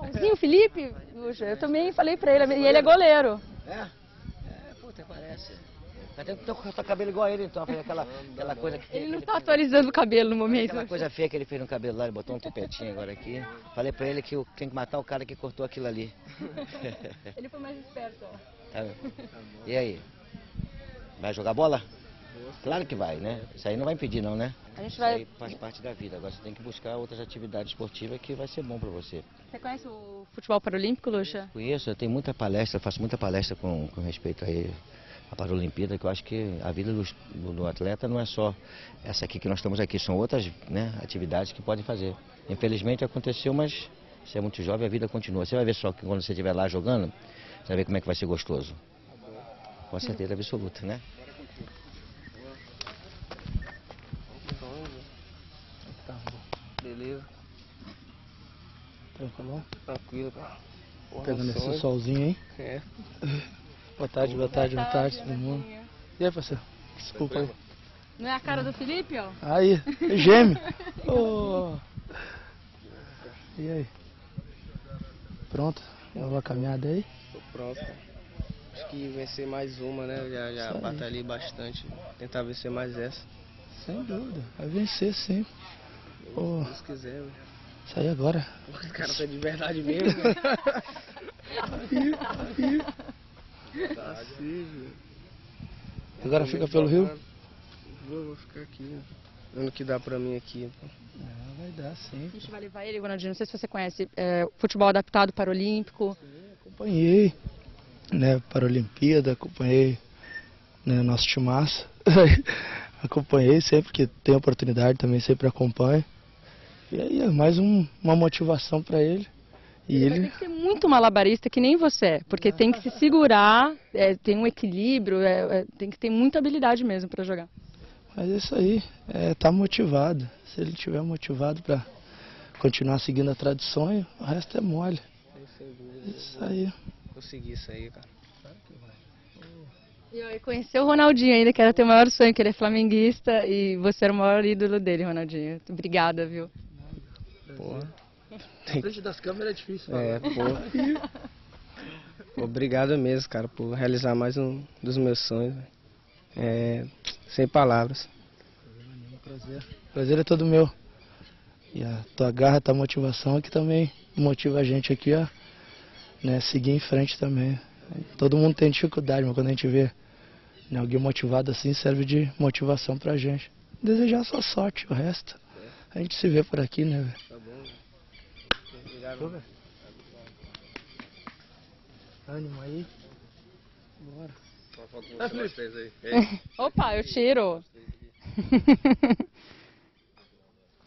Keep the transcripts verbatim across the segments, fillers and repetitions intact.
Sim, o Felipe, Lucha, eu também falei pra ele, e ele é goleiro. É? É, puta, parece. Mas tem que cortar cabelo igual a ele, então. Fez aquela, aquela coisa que... Ele não tá atualizando o cabelo no momento. Aquela coisa feia que ele fez no cabelo lá, ele botou um tupetinho agora aqui. Falei pra ele que eu tenho que matar o cara que cortou aquilo ali. Ele foi mais esperto, ó. Tá. E aí? Vai jogar bola? Claro que vai, né? Isso aí não vai impedir não, né? A gente Isso vai... aí faz parte da vida. Agora você tem que buscar outras atividades esportivas que vai ser bom pra você. Você conhece o futebol paralímpico, Lucha? Conheço, eu tenho muita palestra, faço muita palestra com, com respeito a ele. A Paralimpíada, que eu acho que a vida do, do, do atleta não é só essa aqui que nós estamos aqui, são outras, né, atividades que podem fazer. Infelizmente aconteceu, mas você é muito jovem, a vida continua. Você vai ver só que quando você estiver lá jogando, você vai ver como é que vai ser gostoso. Com certeza absoluta, né? Tá bom. Beleza. Tranquilo? Tranquilo, cara. Pegando esse solzinho, hein? É. Boa tarde, boa tarde, boa tarde, todo mundo. E aí, parceiro? Desculpa aí. Não é a cara do Felipe, ó? Aí, é gêmeo. Oh. E aí? Pronto? Nova caminhada aí? Tô pronto, cara. Acho que vencer mais uma, né? Já, já batalhei bastante. Tentar vencer mais essa. Sem dúvida. Vai vencer sempre. Oh. Se Deus quiser, velho. Isso aí agora. O cara tá de verdade mesmo, velho. Aí, aí. Tá assim, velho. Agora fica pelo Rio? Vou, vou ficar aqui. Dando o que dá pra mim aqui. É, vai dar sim. A gente vai levar ele, Ronaldinho. Não sei se você conhece é, futebol adaptado para o Olímpico. Sim, acompanhei, né, para a Olimpíada, acompanhei, né, o nosso timaço. Acompanhei sempre que tem oportunidade, também sempre acompanho. E aí é mais um, uma motivação para ele. E ele, ele tem que ser muito malabarista, que nem você é, porque tem que se segurar, é, tem um equilíbrio, é, é, tem que ter muita habilidade mesmo para jogar. Mas é isso aí, é, tá motivado. Se ele estiver motivado para continuar seguindo a tradição, o resto é mole. Isso aí. Consegui isso aí, cara. E eu conheci o Ronaldinho ainda, que era teu maior sonho, que ele é flamenguista, e você era o maior ídolo dele, Ronaldinho. Obrigada, viu? Porra. Na frente das câmeras é difícil. É, pô. Obrigado mesmo, cara, por realizar mais um dos meus sonhos. É, sem palavras. Prazer. Prazer é todo meu. E a tua garra, a tua motivação que também motiva a gente aqui a, né, seguir em frente também. Todo mundo tem dificuldade, mas quando a gente vê, né, alguém motivado assim, serve de motivação pra gente. Desejar só sorte, o resto a gente se vê por aqui, né, velho? Tá bom, velho. Obrigado, velho. Ânimo aí. Bora. Uma foto com vocês aí. Opa, eu tiro.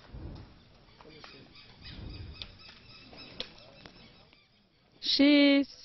X.